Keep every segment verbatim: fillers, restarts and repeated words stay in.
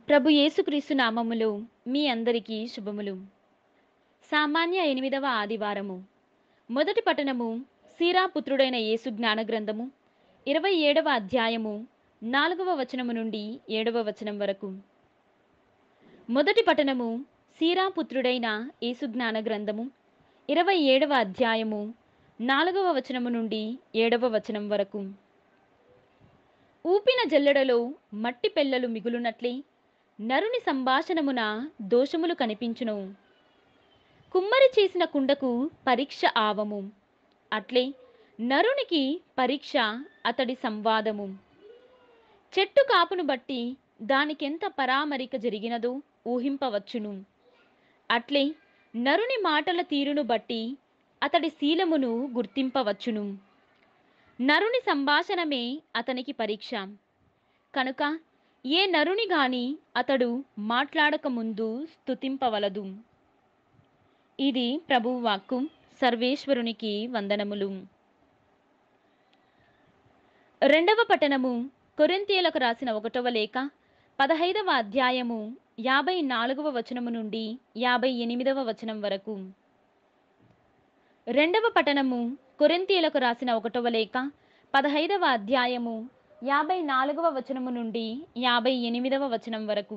ప్రభు యేసుక్రీస్తు నామములో మీ అందరికీ శుభములు. సామాన్య ఎనిమిదవ ఆదివారము. మొదటి పట్టణము సీరాపుత్రుడైన యేసు జ్ఞాన గ్రంథము ఇరవై ఏడవ అధ్యాయము నాలుగవ వచనము నుండి ఏడవ వచనం వరకు. మొదటి పట్టణము సీరాపుత్రుడైన యేసు జ్ఞాన గ్రంథము ఇరవై ఏడవ అధ్యాయము నాలుగవ వచనము నుండి ఏడవ వచనం వరకు. ఊపిన జల్లెడలో మట్టి పెళ్ళలు మిగులునట్లే నరుని సంభాషణమున దోషములు కనిపించును. కుమ్మరి చేసిన కుండకు పరీక్ష ఆవము, అట్లే నరునికి పరీక్ష అతడి సంవాదము. చెట్టు కాపును బట్టి దానికెంత పరామరిక జరిగినదో ఊహింపవచ్చును. అట్లే నరుని మాటల తీరును బట్టి అతడి శీలమును గుర్తింపవచ్చును. నరుని సంభాషణమే అతనికి పరీక్ష కనుక ఏ నరుని గాని అతడు మాట్లాడక ముందు స్తుతింపవలదు. ఇది ప్రభువు వాక్కు. సర్వేశ్వరునికి వందనములు. రెండవ పట్టణము కొరింథీయులకు రాసిన ఒకటవ లేఖ పదహైదవ అధ్యాయము యాభై నాలుగవ వచనము నుండి యాభై ఎనిమిదవ వచనం వరకు. రెండవ పట్టణము కొరింథీయులకు రాసిన ఒకటవ లేఖ పదహైదవ అధ్యాయము యాభై నాలుగవ వచనము నుండి యాభై ఎనిమిదవ వచనం వరకు.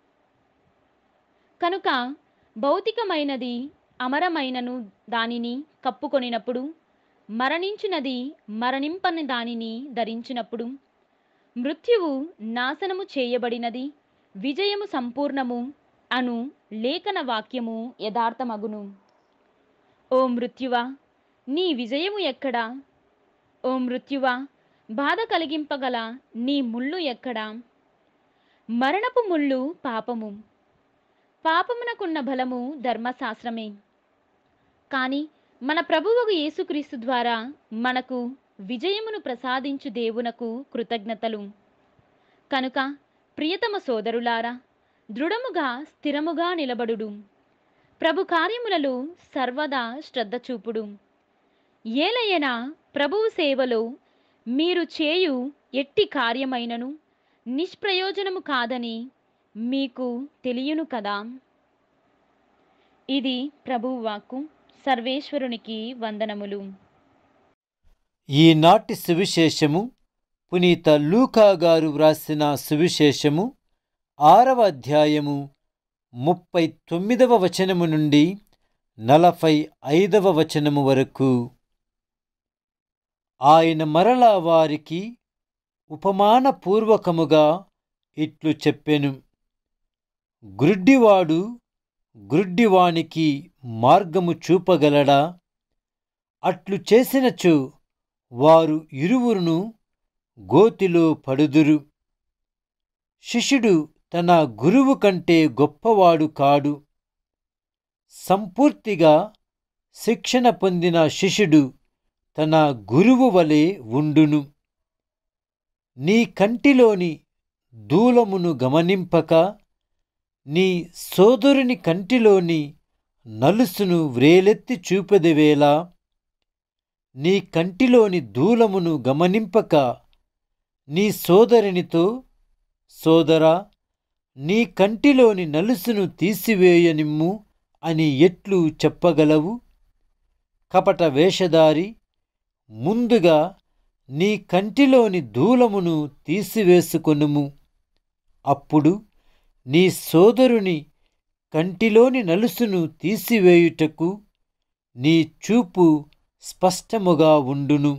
కనుక భౌతికమైనది అమరమైనను దానిని కప్పుకొనినప్పుడు, మరణించినది మరణింపని దానిని ధరించినప్పుడు, మృత్యువు నాశనము చేయబడినది, విజయము సంపూర్ణము అను లేఖన వాక్యము యథార్థమగును. ఓ మృత్యువా, నీ విజయము ఎక్కడా? ఓ మృత్యువా, బాధ కలిగింపగల నీ ముళ్ళు ఎక్కడా? మరణపు ముళ్ళు పాపము, పాపమునకున్న బలము ధర్మశాస్త్రమే. కానీ మన ప్రభువగు యేసుక్రీస్తు ద్వారా మనకు విజయమును ప్రసాదించు దేవునకు కృతజ్ఞతలు. కనుక ప్రియతమ సోదరులారా, దృఢముగా స్థిరముగా నిలబడుడు. ప్రభు కార్యములలో సర్వదా శ్రద్ధ చూపుడు. ఏలయనా ప్రభువు సేవలో మీరు చేయు ఎట్టి కార్యమైనను నిష్ప్రయోజనము కాదని మీకు తెలియను కదా. ఇది ప్రభువు వాక్కు. సర్వేశ్వరునికి వందనములు. ఈనాటి సువిశేషము పునీత లూకా గారు వ్రాసిన సువిశేషము ఆరవ అధ్యాయము ముప్పై తొమ్మిదవ వచనము నుండి నలభై ఐదవ వచనము వరకు. ఆయన మరలా వారికి ఉపమానపూర్వకముగా ఇట్లు చెప్పెను. గ్రుడ్డివాడు గ్రుడ్డివానికి మార్గము చూపగలడా? అట్లు చేసినచో వారు ఇరువురును గోతిలో పడుదురు. శిష్యుడు తన గురువు కంటే గొప్పవాడు కాడు. సంపూర్తిగా శిక్షణ పొందిన శిష్యుడు తన గురువు వలె ఉండును. నీ కంటిలోని దూలమును గమనింపక నీ సోదరుని కంటిలోని నలుసును వ్రేలెత్తి చూపెదవేలా? నీ కంటిలోని దూలమును గమనింపక నీ సోదరునితో, సోదరా, నీ కంటిలోని నలుసును తీసివేయనిమ్ము అని ఎట్లు చెప్పగలవు? కపట వేషధారి, ముందుగా నీ కంటిలోని దూలమును తీసివేసుకొనుము. అప్పుడు నీ సోదరుని కంటిలోని నలుసును తీసివేయుటకు నీ చూపు స్పష్టముగా ఉండును.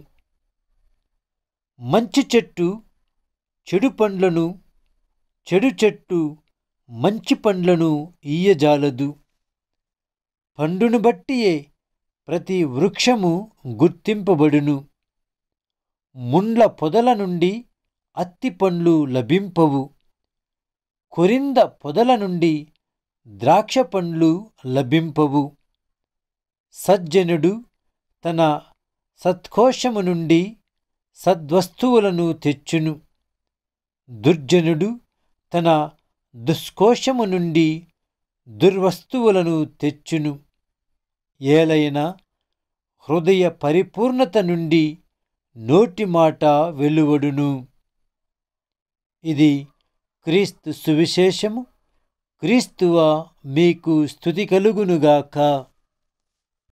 మంచి చెట్టు చెడు పండ్లను, చెడు చెట్టు మంచి పండ్లను ఇయ్యజాలదు. పండును బట్టియే ప్రతి వృక్షము గుర్తింపబడును. ముండ్ల పొదల నుండి అత్తి పండ్లు లభింపవు, కొరింద పొదల నుండి ద్రాక్ష పండ్లు లభింపవు. సజ్జనుడు తన సత్కోశము నుండి సద్వస్తువులను తెచ్చును, దుర్జనుడు తన దుష్కోశము నుండి దుర్వస్తువులను తెచ్చును. ఏలైనా హృదయ పరిపూర్ణత నుండి నోటి మాట వెలువడును. ఇది క్రీస్తు సువిశేషము. క్రీస్తువ మీకు స్తుతి కలుగునుగాక.